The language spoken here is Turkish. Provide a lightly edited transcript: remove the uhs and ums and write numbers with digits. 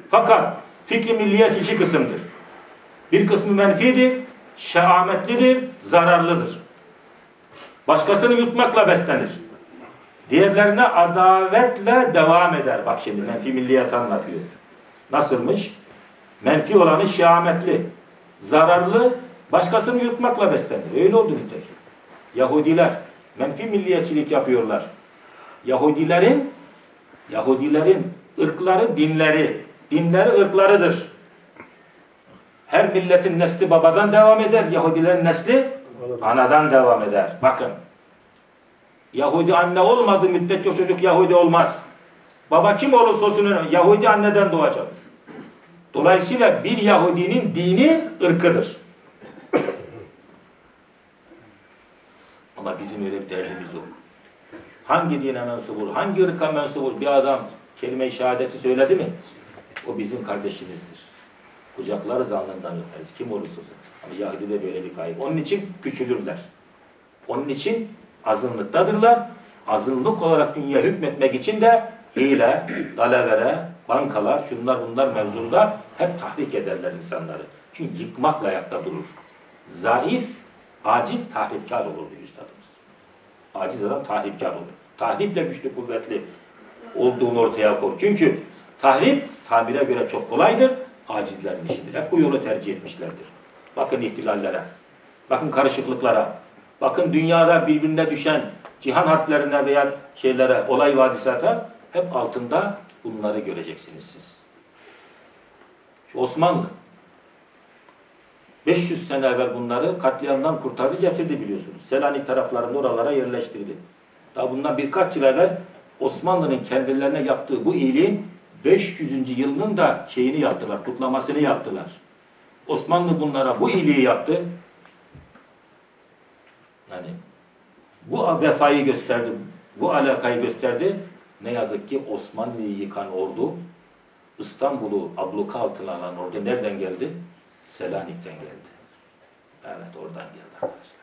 Fakat fikri milliyet iki kısımdır. Bir kısmı menfidir, şehametlidir, zararlıdır. Başkasını yutmakla beslenir. Diğerlerine adavetle devam eder. Bak şimdi menfi milliyet anlatıyor. Nasılmış? Menfi olanı şehametli, zararlı, başkasını yutmakla beslenir. Öyle oldu nitekim. Yahudiler menfi milliyetçilik yapıyorlar. Yahudilerin ırkları dinleri ırklarıdır. Her milletin nesli babadan devam eder. Yahudilerin nesli anadan devam eder. Bakın. Yahudi anne olmadığı müddetçe çocuk Yahudi olmaz. Baba kim olursa olsun Yahudi anneden doğacak. Dolayısıyla bir Yahudinin dini ırkıdır. Ama bizim öyle bir derdimiz yok. Hangi dine mensup olur, hangi ırka mensup olur? Bir adam kelime-i şehadeti söyledi mi? O bizim kardeşimizdir. Kucaklarız, alnından öperiz. Kim olursa olsun. Ama Yahudi'de böyle bir kayıp. Onun için küçülürler. Onun için azınlıktadırlar. Azınlık olarak dünya hükmetmek için de hile, dalavere, bankalar, şunlar bunlar mevzunda hep tahrik ederler insanları. Çünkü yıkmakla ayakta durur. Zayıf, aciz, tahripkar olur bir üstadımız. Aciz adam tahripkar olur. Tahriple güçlü, kuvvetli olduğunu ortaya koyar. Çünkü tahrip tabire göre çok kolaydır. Acizlerin işidir. Hep bu yolu tercih etmişlerdir. Bakın ihtilallere, bakın karışıklıklara, bakın dünyada birbirine düşen cihan harplerine veya şeylere, olay vadisata hep altında bunları göreceksiniz siz. Şu Osmanlı 500 sene evvel bunları katliamdan kurtardı, getirdi biliyorsunuz. Selanik taraflarında oralara yerleştirdi. Daha bundan birkaç yıl evvel Osmanlı'nın kendilerine yaptığı bu iyiliğin 500. yılının da şeyini yaptılar, kutlamasını yaptılar. Osmanlı bunlara bu iyiliği yaptı. Yani bu vefayı gösterdi, bu alakayı gösterdi. Ne yazık ki Osmanlı'yı yıkan ordu, İstanbul'u abluka altına alan ordu nereden geldi? Selanik'ten geldi. Evet, oradan geldi arkadaşlar.